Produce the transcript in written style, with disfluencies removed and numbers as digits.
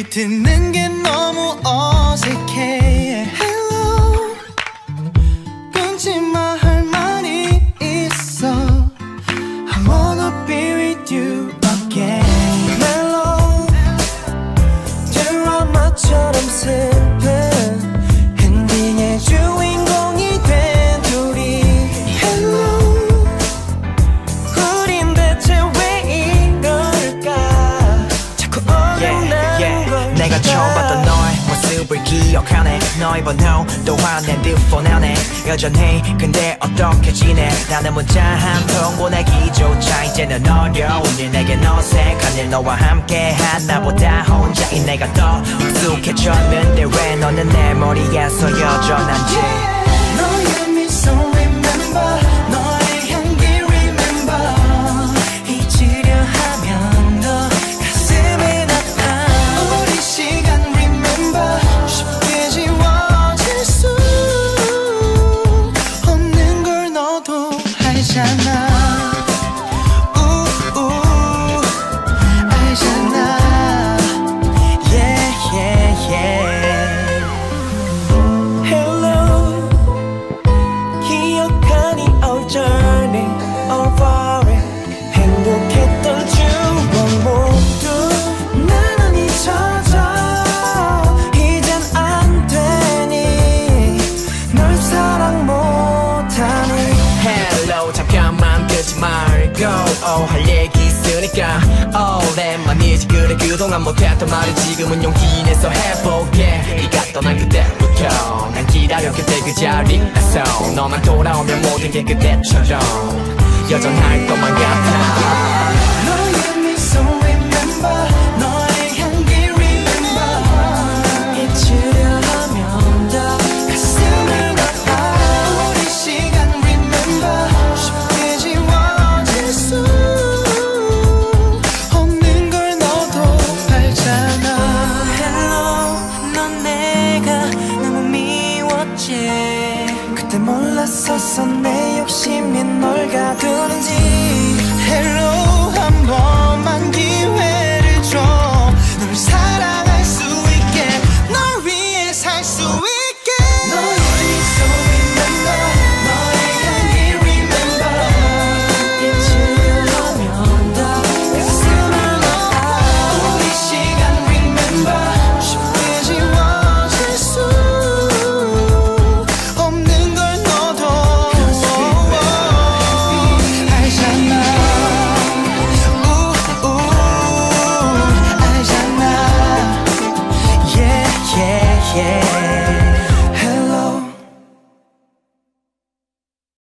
듣는 게 너무 어색해. Hello, 끊지마 할 말이 있어. I wanna be with you again. Mellow, 드라마처럼 슬픈 엔딩의 주인공이 된 둘이. Hello, 우린 대체 왜 이럴까? 자꾸 어긋나는 걸. 내가 처음 봤던 너의 모습을 기억하네. 너의 번호도 화낸 듯 뻔하네. 여전히 근데 어떻게 지내. 나는 문자 한 통 보내기조차 이제는 어려운 일. 내겐 어색한 일. 너와 함께한 나보다 혼자인 내가 더 익숙해졌는데 왜 너는 내 머리에서 여전한지. 너의 미소 remember, 너의 향기 remember. 잊으려 하면 더 가슴에 닿아. 우리 시간 remember, 쉽게 지워질 수 없는 걸 너도 알잖아. 알잖아. Yeah, yeah, yeah. Hello, 기억하니 all journey, all worry. 행복했던 추억 모두 나는 잊혀져. 이젠 안 되니 널 사랑 못하니. Hello 잠깐만 끄지 말고 할 얘기 있으니까 오랜만이지. 그래 그동안 못했던 말을 지금은 용기 내서 해볼게. 네가 떠난 그때부터 난 기다려 그때 그 자리에서. 너만 돌아오면 모든 게 그때처럼 여전할 것만 같아. 너의 미소 remember, 너의 향기 remember. 잊으려 하면 더 가슴을 닿아. 우리 시간 remember, 쉽게 지워질 수 없는 걸 너도 알잖아. Hello, 넌 내가 너무 미웠지. 그때 몰랐었어 내